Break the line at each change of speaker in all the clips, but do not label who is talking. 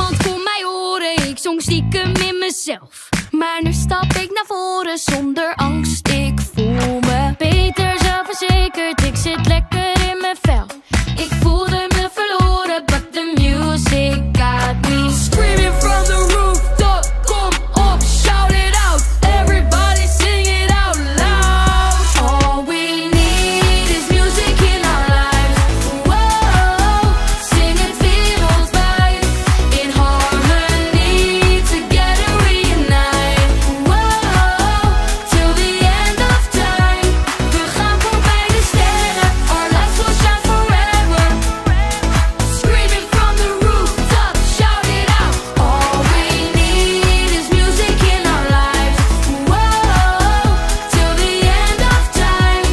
niemand kon mij horen, ik zong stiekem in mezelf. Maar nu stap ik naar voren zonder angst, ik voel me beter zelfverzekerd. Ik zit lekker in mijn vel, ik voelde me verloren, but the music got me. Screaming from the rooftop, kom op, shout it out. Everybody sing it out loud. All we need is music in our lives. Whoa, sing it wereldwijd. In harmony, together reunite. Whoa, till the end of time. We gaan voorbij de sterren, our lives will shine forever. Screaming from the rooftop, shout it out. All we need is music in our lives. Whoa, till the end of time.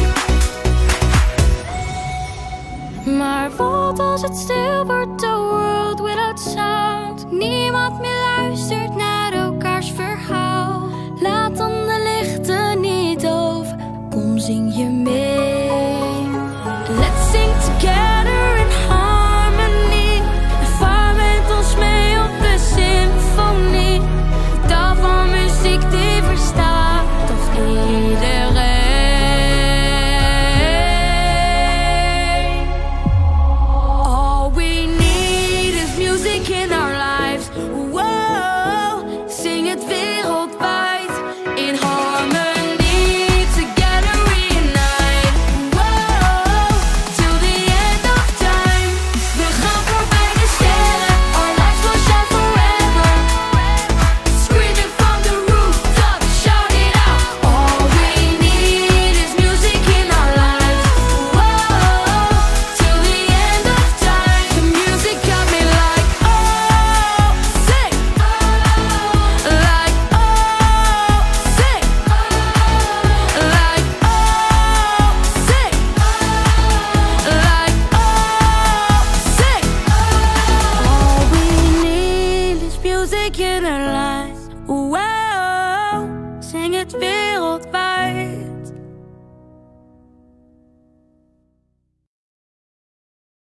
Maar wat als het stil wordt, the world without sound? Niemand meer luistert naar elkaars verhaal. Laat dan de lichten niet over, kom zing je mee.